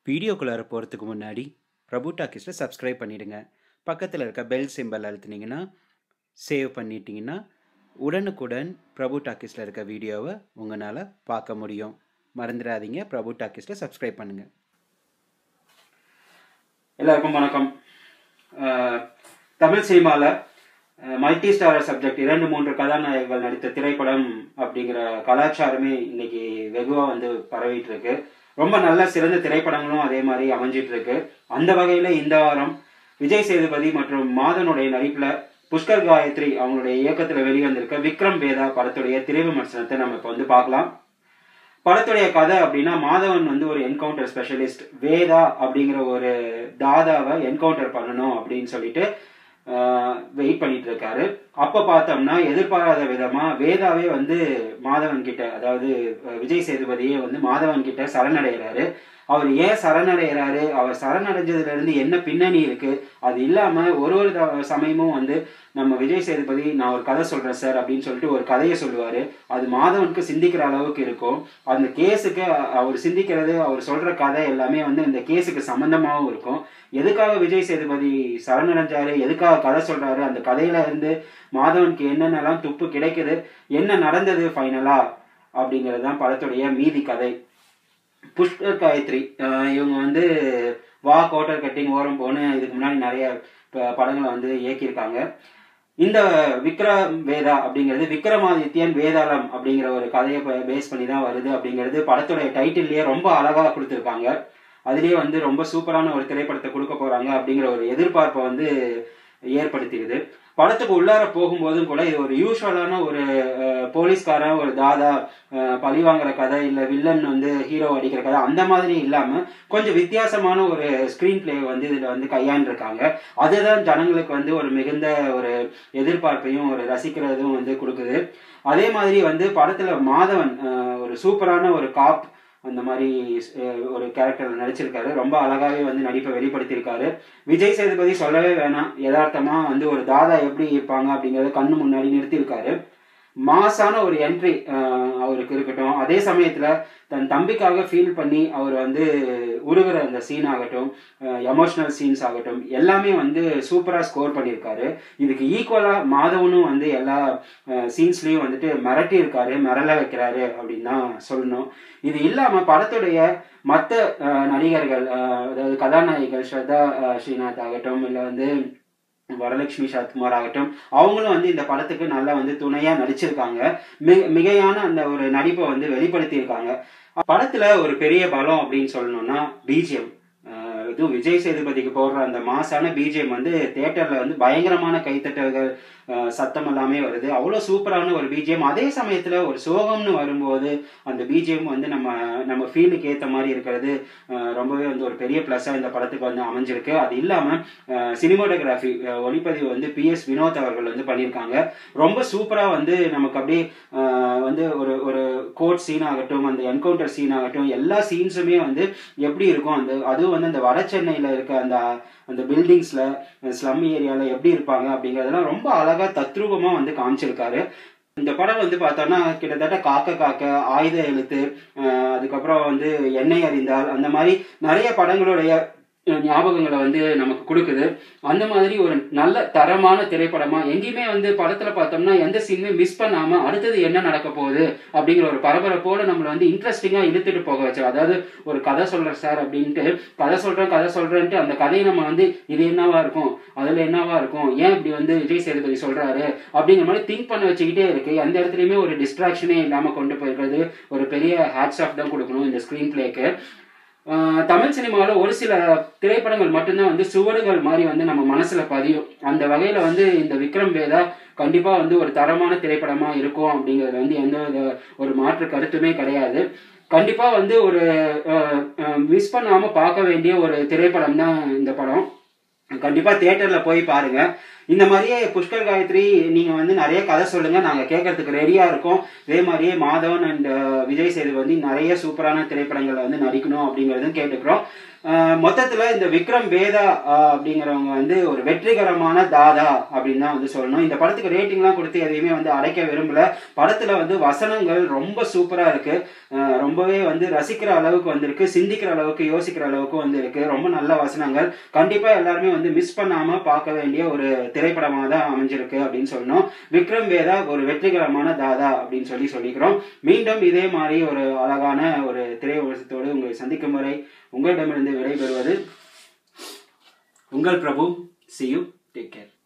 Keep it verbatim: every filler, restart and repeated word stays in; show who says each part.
Speaker 1: வீடியோக்குள்ளார போகிறதுக்கு முன்னாடி பிரபு டாக்கீஸில் சப்ஸ்கிரைப் பண்ணிவிடுங்க. பக்கத்தில் இருக்க பெல் சிம்பல் அழுத்துனீங்கன்னா சேவ் பண்ணிட்டீங்கன்னா உடனுக்குடன் பிரபு டாக்கீஸில் இருக்க வீடியோவை உங்களால் பார்க்க முடியும். மறந்துடாதீங்க, பிரபு டாக்கீஸில் சப்ஸ்கிரைப் பண்ணுங்கள். எல்லாருக்கும் வணக்கம். தமிழ் சினிமாவில் மல்டி ஸ்டாரர் சப்ஜெக்ட் இரண்டு மூன்று கதாநாயகர்கள் நடித்த திரைப்படம் அப்படிங்கிற கலாச்சாரமே இன்னைக்கு வெகுவாக வந்து பரவிட்டு இருக்கு. ரொம்ப நல்ல சிறந்த திரைப்படங்களும் அதே மாதிரி அமைஞ்சிட்டு இருக்கு. அந்த வகையில் இந்த வாரம் விஜய் சேதுபதி மற்றும் மாதனுடைய நடிப்பில் புஷ்கர் காயத்ரி அவங்களுடைய இயக்கத்தில் வெளிவந்திருக்க விக்ரம் வேதா படத்துடைய திரை விமர்சனத்தை நம்ம இப்போ வந்து பார்க்கலாம். படத்துடைய கதை அப்படின்னா, மாதவன் வந்து ஒரு என்கவுண்டர் ஸ்பெஷலிஸ்ட். வேதா அப்படிங்கிற ஒரு தாதாவை என்கவுண்டர் பண்ணணும் அப்படின்னு சொல்லிட்டு வெயிட் பண்ணிட்டு இருக்காரு. அப்ப பார்த்தோம்னா எதிர்பாராத விதமா வேதாவே வந்து மாதவன் கிட்ட, அதாவது விஜய் சேதுபதியே வந்து மாதவன் கிட்ட சரணடைகிறாரு. அவர் ஏன் சரணடைகிறாரு, அவர் சரணடைஞ்சதுல இருந்து என்ன பின்னணி இருக்கு, அது இல்லாம ஒரு ஒரு சமயமும் வந்து நம்ம விஜய் சேதுபதி நான் ஒரு கதை சொல்றேன் சார் அப்படின்னு சொல்லிட்டு ஒரு கதையை சொல்லுவாரு. அது மாதவனுக்கு சிந்திக்கிற அளவுக்கு இருக்கும். அந்த கேஸுக்கு அவர் சிந்திக்கிறது, அவர் சொல்ற கதை எல்லாமே வந்து இந்த கேஸுக்கு சம்பந்தமாகவும் இருக்கும். எதுக்காக விஜய் சேதுபதி சரணடைஞ்சாரு, எதுக்காக கதை சொல்றாரு, அந்த கதையில இருந்து மாதவனுக்கு என்னென்னலாம் துப்பு கிடைக்குது, என்ன நடந்தது ஃபைனலா அப்படிங்கிறது தான் படத்துடைய மீதி கதை. புஷ்கர் காயத்ரி இவங்க வந்து வா கோட்டர் கட்டிங் ஓரம் போன்னு இதுக்கு முன்னாடி நிறைய படங்களை வந்து இயக்கியிருக்காங்க. இந்த விக்ரம் வேதா அப்படிங்கிறது விக்ரமாதித்யன் வேதாளம் அப்படிங்கிற ஒரு கதையை பேஸ் பண்ணி தான் வருது அப்படிங்கிறது படத்துடைய டைட்டில்லையே ரொம்ப அழகா கொடுத்துருக்காங்க. அதுலேயே வந்து ரொம்ப சூப்பரான ஒரு திரைப்படத்தை கொடுக்க போறாங்க அப்படிங்கிற ஒரு எதிர்பார்ப்பை வந்து ஏற்படுத்திடுது. படத்துக்கு உள்ளார போகும்போதும் கூட இது ஒரு யூஸ்வலான ஒரு போலீஸ்காரன் ஒரு தாதா பழி வாங்குற கதை, இல்லை வில்லன் வந்து ஹீரோ அடிக்கிற கதை அந்த மாதிரி இல்லாம கொஞ்சம் வித்தியாசமான ஒரு ஸ்கிரீன் பிளே வந்து இதுல வந்து கையாண்டிருக்காங்க. அதுதான் ஜனங்களுக்கு வந்து ஒரு மிகுந்த ஒரு எதிர்பார்ப்பையும் ஒரு ரசிக்கிறதும் வந்து கொடுக்குது. அதே மாதிரி வந்து படத்துல மாதவன் ஒரு சூப்பரான ஒரு காப் அந்த மாதிரி ஒரு கேரக்டர் நடிச்சிருக்காரு. ரொம்ப அழகாவே வந்து நடிப்பை வெளிப்படுத்தியிருக்காரு. விஜய் சேதுபதி சொல்லவே வேணாம், யதார்த்தமா வந்து ஒரு தாதா எப்படி இருப்பாங்க அப்படிங்கறத கண்ணு முன்னாடி நிறுத்தியிருக்காரு. மாசான ஒரு என்ட்ரி அவருக்கு இருக்கட்டும். அதே சமயத்துல தன் தம்பிக்காக ஃபீல் பண்ணி அவர் வந்து உருகிற அந்த சீன் ஆகட்டும், எமோஷனல் சீன்ஸ் ஆகட்டும், எல்லாமே வந்து சூப்பரா ஸ்கோர் பண்ணியிருக்காரு. இதுக்கு ஈக்குவலா மாதவனும் வந்து எல்லா சீன்ஸ்லயும் வந்துட்டு மிரட்டி இருக்காரு, மிரள வைக்கிறாரு அப்படின்னு தான் சொல்லணும். இது இல்லாம படத்துடைய மற்ற நடிகர்கள், அதாவது கதாநாயகிகள் ஸ்ரத்தா ஸ்ரீநாத் ஆகட்டும், இல்லை வந்து வரலட்சுமி சரத்குமார் ஆகட்டும், அவங்களும் வந்து இந்த படத்துக்கு நல்லா வந்து துணையா நடிச்சிருக்காங்க. மிக மிகையான அந்த ஒரு நடிப்பை வந்து வெளிப்படுத்தியிருக்காங்க. படத்துல ஒரு பெரிய பலம் அப்படின்னு சொல்லணும்னா பிஜிஎம். இதுவும் விஜய் சேதுபதிக்கு போடுற அந்த மாசான பிஜிஎம் வந்து தியேட்டர்ல வந்து பயங்கரமான கைத்தட்டல்கள் சத்தம் எல்லாமே வருது. அவ்வளோ சூப்பரான ஒரு பிஜிஎம். அதே சமயத்துல ஒரு சோகம்னு வரும்போது அந்த பிஜிஎம் வந்து நம்ம நம்ம ஃபீலுக்கு ஏற்ற மாதிரி இருக்கிறது ரொம்பவே வந்து ஒரு பெரிய பிளஸ்ஸா இந்த படத்துக்கு வந்து அமைஞ்சிருக்கு. அது இல்லாம சினிமாட்டோகிராஃபி ஒளிப்பதிவு வந்து பி எஸ் வினோத் அவர்கள் வந்து பண்ணியிருக்காங்க. ரொம்ப சூப்பரா வந்து நமக்கு அப்படியே வந்து ஒரு ஒரு கோர்ட் சீன் ஆகட்டும், அந்த என்கவுண்டர் சீன் ஆகட்டும், எல்லா சீன்ஸுமே வந்து எப்படி இருக்கும், அந்த அதுவும் வந்து அந்த வட சென்னையில இருக்க அந்த அந்த பில்டிங்ஸ்ல ஸ்லம் ஏரியால எப்படி இருப்பாங்க அப்படிங்கறதெல்லாம் ரொம்ப அழகா தத்ரூபமா வந்து காமிச்சிருக்காரு. இந்த படம் வந்து பார்த்தோம்னா கிட்டத்தட்ட காக்க காக்க, ஆயுத எழுத்து, அதுக்கப்புறம் வந்து எண்ணெய் அறிந்தால், அந்த மாதிரி நிறைய படங்களுடைய ஞாபகங்களை வந்து நமக்கு கொடுக்குது. அந்த மாதிரி ஒரு நல்ல தரமான திரைப்படமா, எங்கேயுமே வந்து படத்துல பார்த்தோம்னா எந்த சீனுமே மிஸ் பண்ணாம அடுத்தது என்ன நடக்க போகுது அப்படிங்கிற ஒரு பரபரப்போட நம்மளை வந்து இன்ட்ரெஸ்டிங்கா இழுத்துட்டு போக வச்சு, அதாவது ஒரு கதை சொல்றேன் சார் அப்படின்ட்டு கதை சொல்றேன் கதை சொல்றேன்ட்டு அந்த கதையை நம்ம வந்து இது என்னவா இருக்கும், அதுல என்னவா இருக்கும், ஏன் இப்படி வந்து விஜய் சேதுபதி சொல்றாரு அப்படிங்கிற மாதிரி திங்க் பண்ண வச்சுக்கிட்டே இருக்கு. எந்த இடத்துலயுமே ஒரு டிஸ்ட்ராக்ஷனே இல்லாம கொண்டு போயிருக்கிறது ஒரு பெரிய ஹேட்ஸ் ஆஃப் தான் கொடுக்கணும் இந்த ஸ்கிரீன் பிளேக்கு. தமிழ் சினிமாவில் ஒரு சில திரைப்படங்கள் மட்டும்தான் வந்து சுவடுகள் மாதிரி வந்து நம்ம மனசுல பதியும். அந்த வகையில வந்து இந்த விக்ரம் வேதா கண்டிப்பா வந்து ஒரு தரமான திரைப்படமா இருக்கும் அப்படிங்கிறது வந்து எந்த ஒரு மாற்று கருத்துமே கிடையாது. கண்டிப்பா வந்து ஒரு மிஸ் பண்ணாம பார்க்க வேண்டிய ஒரு திரைப்படம் தான் இந்த படம். கண்டிப்பா தியேட்டர்ல போய் பாருங்க. இந்த மாதிரியே புஷ்கர் காயத்ரி நீங்க வந்து நிறைய கதை சொல்லுங்க, நாங்க கேட்கறதுக்கு ரெடியா இருக்கோம். இதே மாதிரியே மாதவன் அண்ட் விஜய் சேதுபதி நிறைய சூப்பரான திரைப்படங்களை வந்து நடிக்கணும் அப்படிங்கறதும் கேட்டுக்கிறோம். மொத்தத்துல இந்த விக்ரம் வேதா அப்படிங்கிறவங்க வந்து ஒரு வெற்றிகரமான தாதா அப்படின்னு தான் வந்து சொல்லணும். இந்த படத்துக்கு ரேட்டிங்லாம் கொடுத்து எதையுமே வந்து அடைக்க விரும்பல. படத்துல வந்து வசனங்கள் ரொம்ப சூப்பரா இருக்கு, ரொம்பவே வந்து ரசிக்கிற அளவுக்கு வந்திருக்கு, சிந்திக்கிற அளவுக்கு யோசிக்கிற அளவுக்கு வந்து இருக்கு. ரொம்ப நல்ல வசனங்கள். கண்டிப்பா எல்லாருமே வந்து மிஸ் பண்ணாம பார்க்க வேண்டிய ஒரு திரைப்படமாக தான் அமைஞ்சிருக்கு அப்படின்னு சொல்லணும். விக்ரம் வேதா ஒரு வெற்றிகரமான தாதா அப்படின்னு சொல்லி சொல்லிக்கிறோம். மீண்டும் இதே மாதிரி ஒரு அழகான ஒரு திரை விமர்சனத்தோடு உங்களை சந்திக்கும் வரை உங்களிடமிருந்து விடைபெறுவது உங்கள் பிரபு. See you. Take care.